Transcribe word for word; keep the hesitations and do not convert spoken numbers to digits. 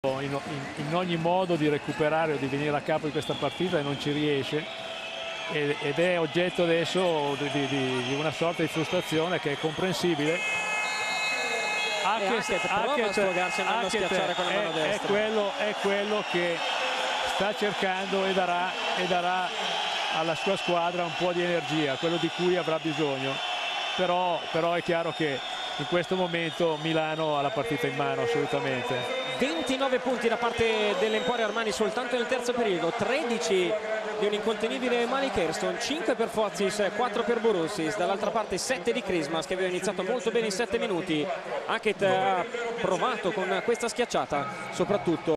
in, in, in ogni modo di recuperare o di venire a capo di questa partita e non ci riesce, ed, ed è oggetto adesso di, di, di una sorta di frustrazione che è comprensibile. Hackett prova a sfogarsi andando a schiacciare con la mano è, destra. È quello, è quello che sta cercando e darà, e darà alla sua squadra un po' di energia, quello di cui avrà bisogno. Però, però è chiaro che in questo momento Milano ha la partita in mano assolutamente. ventinove punti da parte dell'Emporio Armani soltanto nel terzo periodo, tredici di un incontenibile Malik Hairston, cinque per Fozis, quattro per Borussis, dall'altra parte sette di Christmas che aveva iniziato molto bene in sette minuti. Hackett ha provato con questa schiacciata soprattutto